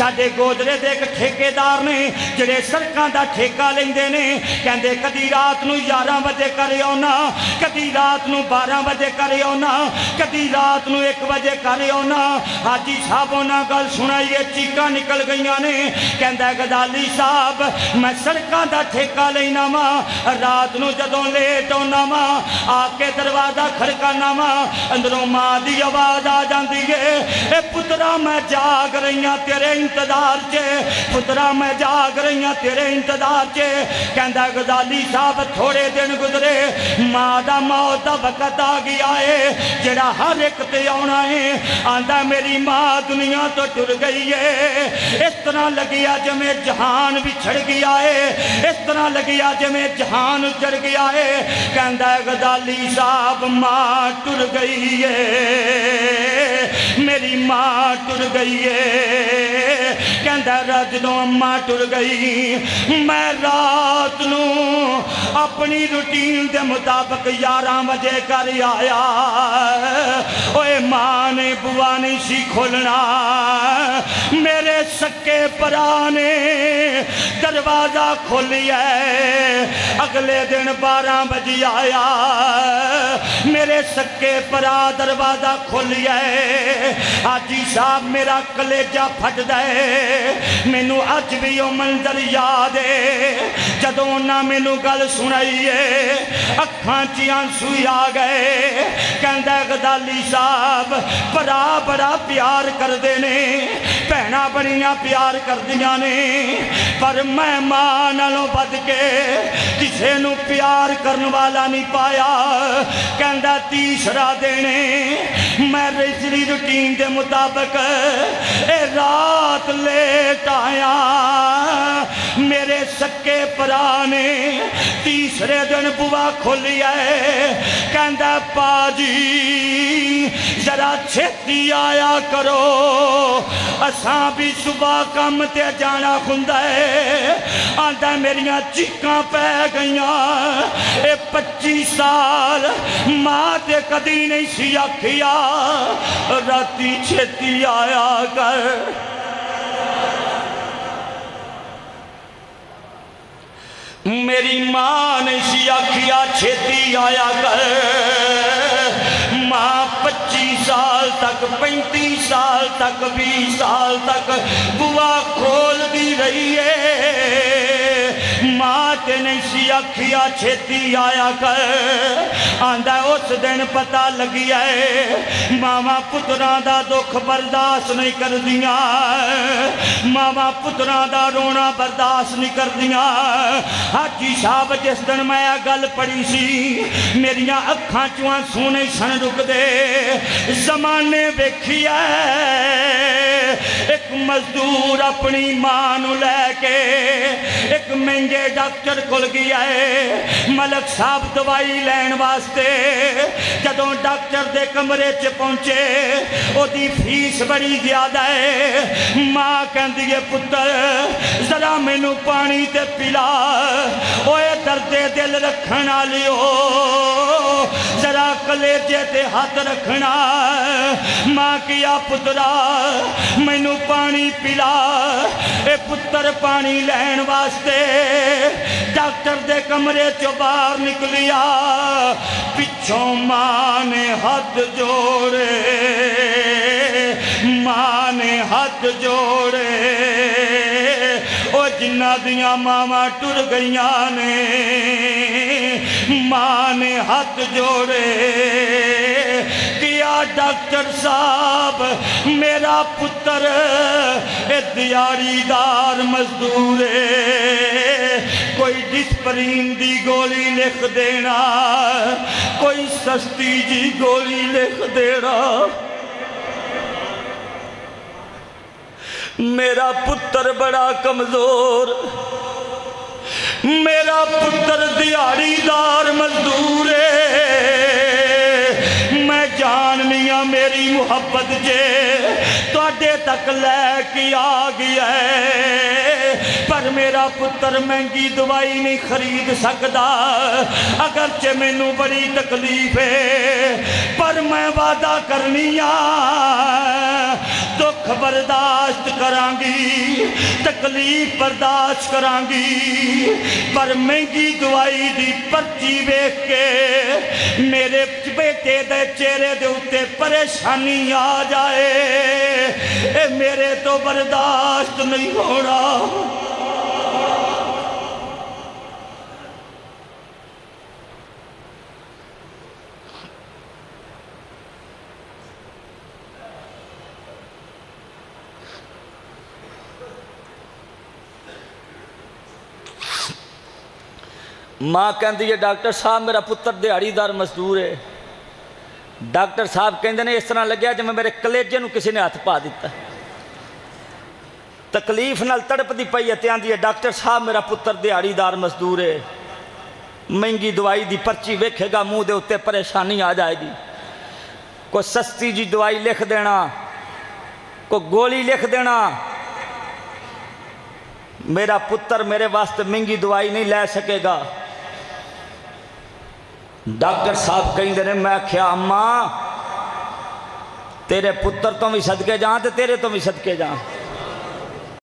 साडे गोदरे दे एक ठेकेदार ने जिहड़े सड़कां दा ठेका लैंदे ने कहंदे कदी रात नूं 11 बजे कर आउना कदी रात नूं 12 बजे कर आउना कदी रात नूं 1 बजे कर आउना हाजी साहब उन्हां गल सुनाइए चीकां निकल गईयां ने कहंदा गजाली साहब मैं सड़कां दा ठेका लेना वा रात नूं जदों लेट आउना वा आके दरवाजा खड़काना वा अंदरों मां दी आवाज आ जांदी है ए पुत्रा मैं जाग रही हां तेरे इंतजार च पुत्रा मैं जाग रही हां तेरे इंतजार च कहंदा गजाली साहब थोड़े दिन गुजरे मां दा मौत दा वक्त आ गया है जेड़ा हर एक ते आउणा है आंदा मेरी मां दुनिया तो टुर गई है इस तरह लगिया जिवें जहान बिछड़ गया है इस तरह लगिया जिवें जहान उजड़ गया है कहंदा गजाली साहब मां टुर गई है मेरी मां टुर गई है कहंदा जदों अम्मा टुर गई मैं रात नूं अपनी रूटीन के मुताबिक 11 बजे कर आया ओए मां ने बुआ नहीं सी खोलना मेरे सक्के भरा ने दरवाजा खोलिया अगले दिन 12 बजे आया मेरे सक्के भरा दरवाजा खोलिया हाजी साहब मेरा कलेजा फटदा है मैनू अज भी वो मंजर याद है जदों उन्हां मैनू गल सुनाई है अखां च आंसू आ गए कहंदा गजाली साहब भरा बड़ा प्यार करदे ने भैणां बड़ियां प्यार करदियां ने पर मैं मां नालों वध के किसे नू प्यार करन वाला नहीं पाया कहंदा तीसरा देने मैं रिजरी रूटीन के मुताबिक ए रात लेट आया मेरे सक्के भरा ने तीसरे दिन बुआ खोलिया कहंदा पाजी जरा छेती आया करो असां भी सुबह काम ते जाना हुंदा है आंदा मेरियां चीकां पै गईयां ए 25 साल मां ते कदी नहीं सी आखिया राती छेती आया कर मेरी मां ने सी आखिया छेती आया कर मां 25 साल तक 35 साल तक 20 साल तक बुआ खोलती रही है मां ते नहीं सी आखिया छेती आया कर आंदा उस दिन पता लगिया है मावा पुत्रां दा दुख बर्दाश्त नहीं करदियां मावा पुत्रां दा रोना बर्दाश्त नहीं करदियां हाजी साहब जिस दिन मैं गल पढ़ी सी मेरियां अखां चों आंसू नहीं सन रुकदे जमाने वेखिया एक मजदूर अपनी मां नूं लैके एक महंगे डॉक्टर कोल गया है मलक साहब दवाई लैन वास्ते जदों डॉक्टर दे कमरे च पहुंचे ओदी फीस बड़ी ज्यादा है मां कहंदी है पुत्र जरा मैनू पानी ते पिला ओए दर्दे दिल रखण वालियो जरा कलेजे ते हाथ रखना मां किया पुत्रा मैनू पानी पिला ए पुत्र पानी लैन वास्ते डॉक्टर दे कमरे चो बाहर निकलिया पिछों मां ने हाथ जोड़े मां ने हाथ जोड़े ओ जिन्ना दियां मावां टुर गईयां ने मां ने हाथ जोड़े किया डॉक्टर साहब मेरा पुत्र ए दिहाड़ीदार मजदूर है कोई डिस्परीन दी गोली लिख देना कोई सस्ती जी गोली लिख देना मेरा पुत्र बड़ा कमजोर मेरा पुत्र दिहाड़ीदार मजदूर है मैं जाननी हाँ मेरी मुहब्बत जे तुहाडे तक लैके आ गया है पर मेरा पुत्र महंगी दवाई नहीं खरीद सकता अगरचे मैनू बड़ी तकलीफ है पर मैं वादा करनी دکھ برداشت کرانگی تکلیف برداشت کرانگی پر مہنگی دوائی دی پرچی بیک کے میرے بیٹے دے چہرے دے اتے پریشانی آ جائے اے میرے تو برداشت نہیں ہونا ماں کہندی ہے ڈاکٹر صاحب میرا پتر دیہڑی دار مزدور ہے ڈاکٹر صاحب کہندے نے اس طرح لگیا جب میں میرے کلیجے نو کسی نے ہاتھ پا دیتا تکلیف نال تڑپ دی پئی ہے آندی ہے ڈاکٹر صاحب میرا پتر دیہڑی دار مزدور ہے مہنگی دوائی دی پرچی ویکھے گا منہ دے اتے پریشانی آ جائے گی کوئی سستی جی دوائی لکھ دینا کوئی گولی لکھ دینا میرا پتر میرے واسطے مہنگی دوائی نہیں لے سکے گا ڈاکٹر صاحب کہیں دے نے میں کیا اماں تیرے پتر تو بھی صدقے جاں تے تیرے تو بھی صدقے جاں